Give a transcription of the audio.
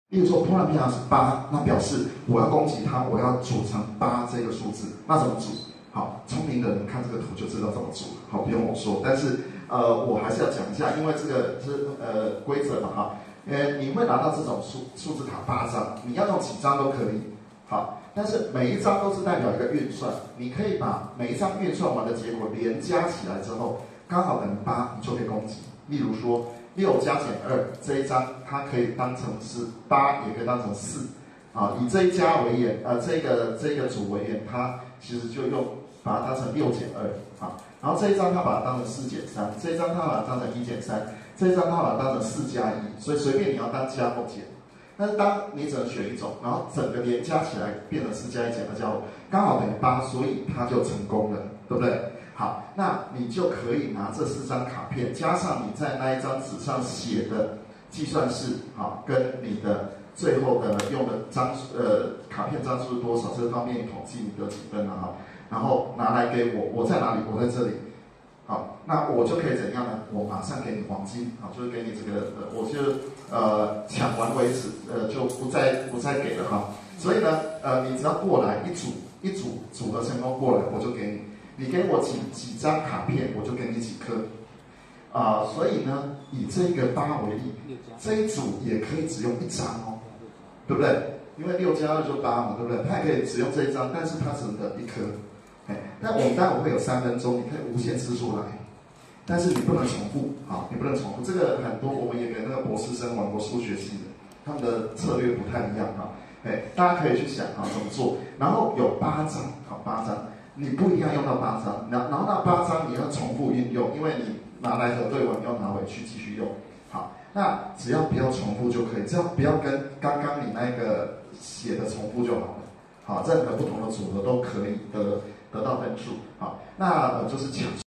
例如说波浪平常是8，那表示我要攻击它，我要组成8这个数字，那怎么组？好，聪明的人看这个图就知道怎么组，好，不用我说。但是我还是要讲一下，因为这个是规则嘛，哈，你会拿到这种数字卡8张，你要用几张都可以，好，但是每一张都是代表一个运算，你可以把每一张运算完的结果连加起来之后，刚好等于8，你就可以攻击。例如说6加减2这一张，它可以当成是8，也可以当成4，啊，以这一家为言，这个组为言，它其实就把它当成6减2，啊，然后这一张它把它当成4减3，这一张它把它当成1减3，这一张它把它当成4加1，所以随便你要当加或减。但是当你只能选一种，然后整个连加起来变成4加1减2加5，刚好等于8，所以它就成功了，对不对？好，那你就可以拿这4张卡片，加上你在那一张纸上写的计算式，好，跟你的最后的用的卡片张数是多少，这方面统计你得几分了，哈，然后拿来给我，我在哪里？我在这里。好，那我就可以怎样呢？我马上给你黄金，好，就是给你这个我就抢完为止，就不再给了哈。所以呢，你只要过来一组合成功过来，我就给你。你给我几张卡片，我就给你几颗。所以呢，以这个8为例，这一组也可以只用1张哦，对不对？因为6加2就8嘛，对不对？它也可以只用这一张，但是它只能得1颗。但我们待会会有3分钟，你可以无限次数来，但是你不能重复，好，你不能重复。这个很多我们也给那个博士生玩过数学系的，他们的策略不太一样哈。大家可以去想啊怎么做。然后有8张，好，8张。你不一定要用到8张，然后那8张你要重复运用，因为你拿来核对完要拿回去继续用。好，那只要不要重复就可以，只要不要跟刚刚你那个写的重复就好了。好，任何不同的组合都可以得到分数。好，那就是抢。